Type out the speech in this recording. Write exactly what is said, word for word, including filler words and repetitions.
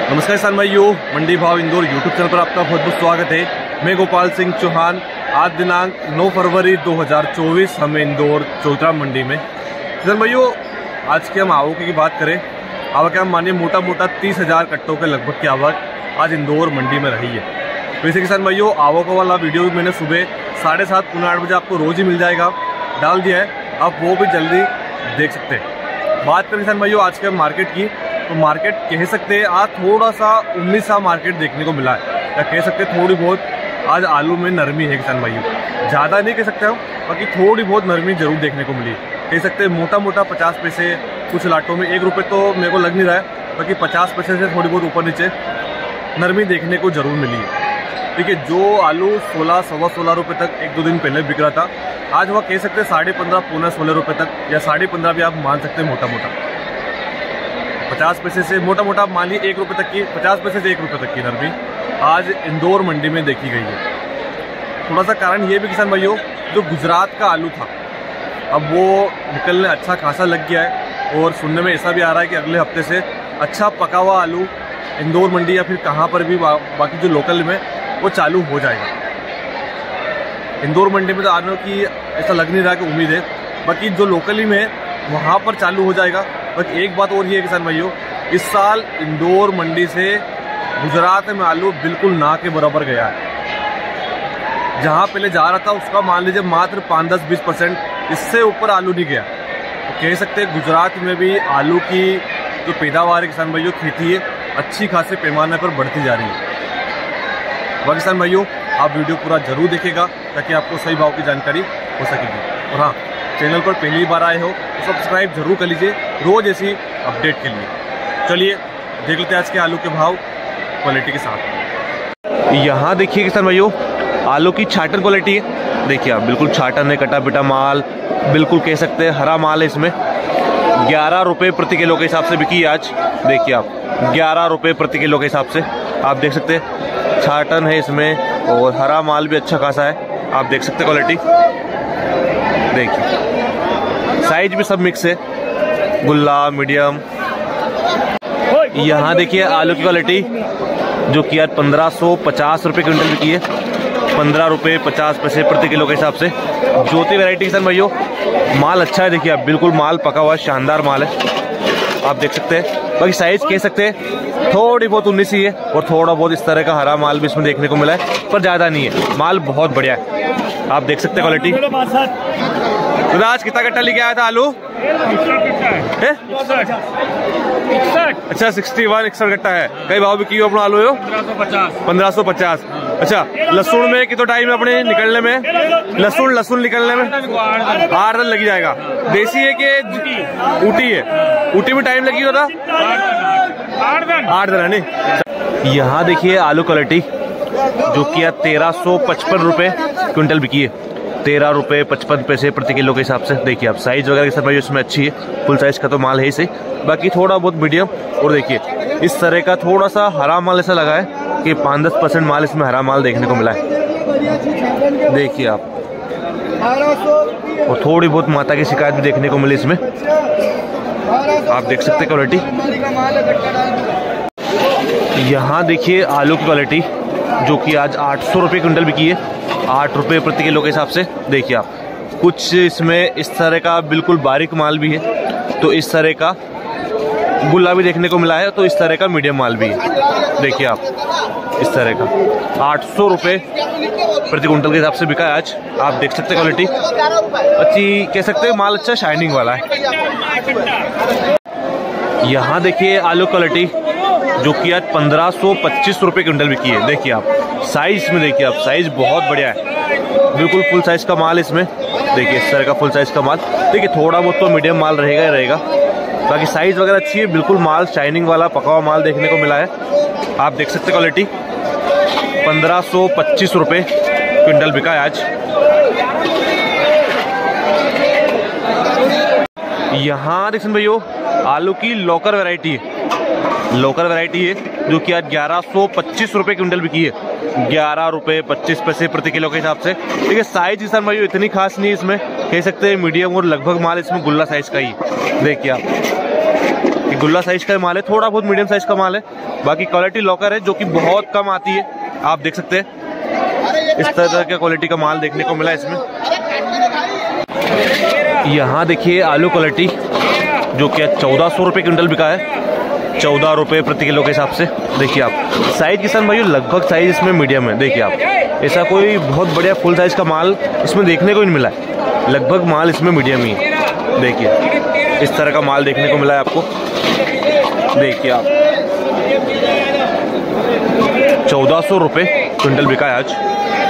नमस्कार किसान भाइयों, मंडी भाव इंदौर यूट्यूब चैनल पर आपका बहुत बहुत स्वागत है। मैं गोपाल सिंह चौहान। आज दिनांक नौ फरवरी दो हज़ार चौबीस हम इंदौर चौतरा मंडी में। किसान भाइयों, आज के हम आवक की बात करें, आवक हम मानिए मोटा मोटा तीस हज़ार कट्टों के लगभग की आवक आज इंदौर मंडी में रही है। वैसे किसान भाइयों, आवक वाला वीडियो भी मैंने सुबह साढ़े सात पुनः आठ बजे आपको रोज़ ही मिल जाएगा, डाल दिया है, आप वो भी जल्दी देख सकते हैं। बात करें किसान भाइयों आज के मार्केट की, तो मार्केट कह सकते हैं आज थोड़ा सा उम्मीद सा मार्केट देखने को मिला है, या कह सकते हैं थोड़ी बहुत आज आलू में नरमी है किसान भाइयों। ज़्यादा नहीं कह सकते हम, बाकी थोड़ी बहुत नरमी जरूर देखने को मिली। कह सकते हैं मोटा मोटा पचास पैसे, कुछ लाटों में एक रुपये तो मेरे को लग नहीं रहा है, बाकी पचास पैसे से थोड़ी बहुत ऊपर नीचे नरमी देखने को जरूर मिली है। देखिए, जो आलू सोलह सवा सोलह रुपये तक एक दो दिन पहले बिक रहा था, आज वह कह सकते हैं साढ़े पंद्रह पौने सोलह रुपये तक, या साढ़े पंद्रह भी आप मान सकते हैं मोटा मोटा। पचास पैसे से मोटा मोटा आप मान लीजिए एक रुपये तक की, पचास पैसे से एक रुपये तक की नरमी आज इंदौर मंडी में देखी गई है। थोड़ा सा कारण ये भी किसान भाइयों, जो गुजरात का आलू था अब वो निकलने अच्छा खासा लग गया है, और सुनने में ऐसा भी आ रहा है कि अगले हफ्ते से अच्छा पका हुआ आलू इंदौर मंडी या फिर कहाँ पर भी बा, बाकी जो लोकल में वो चालू हो जाएगा। इंदौर मंडी में तो आने की ऐसा लग नहीं रहा कि उम्मीद है, बाकी जो लोकली में वहाँ पर चालू हो जाएगा। बट एक बात और ये है किसान भाइयों, इस साल इंदौर मंडी से गुजरात में आलू बिल्कुल ना के बराबर गया है। जहाँ पहले जा रहा था उसका मान लीजिए मात्र पाँच दस बीस परसेंट, इससे ऊपर आलू नहीं गया। तो कह सकते हैं गुजरात में भी आलू की जो पैदावार है किसान भाइयों, खेती है, अच्छी खासे पैमाने पर बढ़ती जा रही है। वह किसान भाइयों, आप वीडियो पूरा जरूर देखेगा ताकि आपको सही भाव की जानकारी हो सकेगी। और हाँ, चैनल पर पहली बार आए हो तो सब्सक्राइब जरूर कर लीजिए रोज ऐसी अपडेट के लिए। चलिए देख लेते हैं आज के आलू के भाव क्वालिटी के साथ। यहाँ देखिए किसान भाइयों, आलू की छाटन क्वालिटी है। देखिए आप, बिल्कुल छाटन है, कटा पिटा माल, बिल्कुल कह सकते हैं हरा माल है। इसमें ग्यारह रुपये प्रति किलो के हिसाब से बिकी है आज। देखिए आप, ग्यारह रुपये प्रति किलो के हिसाब से आप देख सकते हैं छाटन है इसमें, और हरा माल भी अच्छा खासा है, आप देख सकते हैं क्वालिटी। देखिए साइज भी सब मिक्स है, गुल्ला मीडियम। यहाँ देखिए आलू की क्वालिटी जो कि आज पंद्रह सौ पचास रुपये क्विंटल बिकी है, पंद्रह रुपये पचास पैसे प्रति किलो के हिसाब से। ज्योति वैरायटी किसान भाइयों, माल अच्छा है। देखिए आप, बिल्कुल माल पका हुआ है, शानदार माल है, आप देख सकते हैं। बाकी साइज कह सकते हैं थोड़ी बहुत उन्नीस ही है, और थोड़ा बहुत इस तरह का हरा माल भी इसमें देखने को मिला है, पर ज़्यादा नहीं है। माल बहुत बढ़िया है, आप देख सकते हैं क्वालिटी। तो आज कितना कट्टा लेके आया था आलू? अच्छा, सिक्सटी वन इकसठ कट्टा है। कई भाव भी की अपना आलू हो? पंद्रह सौ पचास। अच्छा, लहसुन में कितना टाइम है अपने निकलने में? लहसुन लहसुन निकलने में आठ दिन लगी जाएगा। देसी है कि ऊटी है? ऊटी में टाइम लगी होता आठ दिन है नहीं। यहाँ देखिए आलू क्वालिटी जो कि तेरह सौ पचपन रुपये क्विंटल बिकी है, तेरह रुपये पचपन पैसे प्रति किलो के हिसाब से। देखिए आप, साइज वगैरह के साथ भाई इसमें अच्छी है, फुल साइज का तो माल है इसे, बाकी थोड़ा बहुत मीडियम। और देखिए इस तरह का थोड़ा सा हरा माल ऐसा लगा है कि पाँच दस परसेंट माल इसमें हरा माल देखने को मिला है। देखिए आप, और थोड़ी बहुत माता की शिकायत भी देखने को मिली इसमें, आप देख सकते हैं क्वालिटी। यहाँ देखिए आलू की क्वालिटी जो कि आज आठ सौ रुपये क्विंटल बिकी है, आठ रुपये प्रति किलो के हिसाब से। देखिए आप, कुछ इसमें इस तरह का बिल्कुल बारीक माल भी है, तो इस तरह का गुल्ला भी देखने को मिला है, तो इस तरह का मीडियम माल भी है। देखिए आप, इस तरह का आठ सौ रुपये प्रति कुंटल के हिसाब से बिका है आज, आप देख सकते हैं क्वालिटी अच्छी, कह सकते हैं माल अच्छा शाइनिंग वाला है। यहाँ देखिए आलू क्वालिटी जो कि आज पंद्रह सौ पच्चीस रुपये क्विंटल बिकी है। देखिए आप, साइज में देखिए आप, साइज बहुत बढ़िया है, बिल्कुल फुल साइज का माल इसमें। देखिए इस तरह का फुल साइज का माल। देखिए थोड़ा बहुत तो मीडियम माल रहेगा ही रहेगा, बाकी साइज वगैरह अच्छी है, बिल्कुल माल शाइनिंग वाला पका हुआ माल देखने को मिला है, आप देख सकते हैं क्वालिटी। पंद्रह सौ पच्चीस रुपये क्विंटल बिका है आज। यहाँ देखिए भैया, आलू की लोकल वैरायटी है, लोकल वैरायटी है जो कि आज ग्यारह सौ पच्चीस रुपये क्विंटल बिकी है, ग्यारह रुपये पच्चीस पैसे प्रति किलो के हिसाब से। देखिए साइज किसान भाई इतनी खास नहीं है इसमें, कह सकते हैं मीडियम और लगभग माल इसमें गुल्ला साइज का ही। देखिए आप ये गुल्ला साइज का माल है, थोड़ा बहुत मीडियम साइज का माल है। बाकी क्वालिटी लॉकर है जो कि बहुत कम आती है, आप देख सकते हैं। इस तरह का क्वालिटी का माल देखने को मिला इसमें। यहाँ देखिए आलू क्वालिटी जो कि चौदह सौ रुपये क्विंटल बिका है, चौदह रुपये प्रति किलो के हिसाब से। देखिए आप साइज किसान भाई लगभग साइज इसमें मीडियम है। देखिए आप, ऐसा कोई बहुत बढ़िया फुल साइज का माल इसमें देखने को नहीं मिला है, लगभग माल इसमें मीडियम ही है। देखिए इस तरह का माल देखने को मिला है आपको। देखिए आप चौदह सौ रुपये क्विंटल बिका है आज।